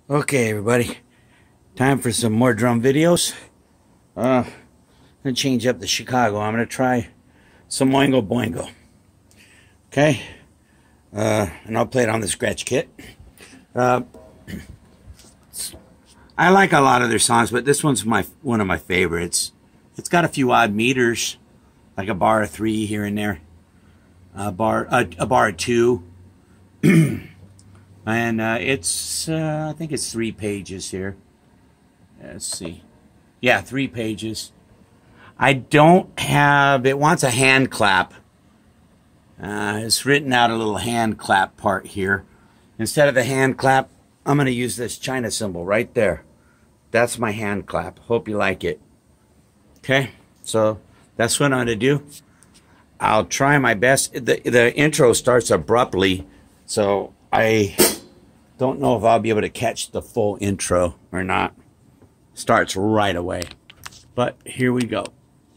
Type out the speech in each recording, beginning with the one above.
Okay, everybody, time for some more drum videos. I'm gonna change up the Chicago. I'm gonna try some Oingo Boingo. Okay, and I'll play it on the scratch kit. I like a lot of their songs, but this one's one of my favorites. It's got a few odd meters, like a bar of 3 here and there, a bar of 2. And it's, I think it's 3 pages here. Let's see. Yeah, 3 pages. I don't have, it wants a hand clap. It's written out a little hand clap part here. Instead of the hand clap, I'm going to use this China symbol right there. That's my hand clap. Hope you like it. Okay, so that's what I'm going to do. I'll try my best. The intro starts abruptly, so I don't know if I'll be able to catch the full intro or not. Starts right away. But here we go.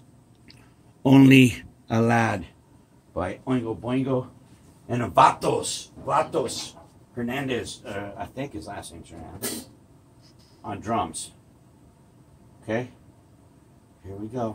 Only a Lad by Oingo Boingo and Vatos Hernandez. I think his last name's Hernandez. On drums. Okay, here we go.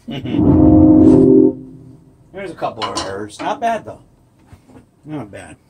There's a couple of errors. Not bad, though. Not bad.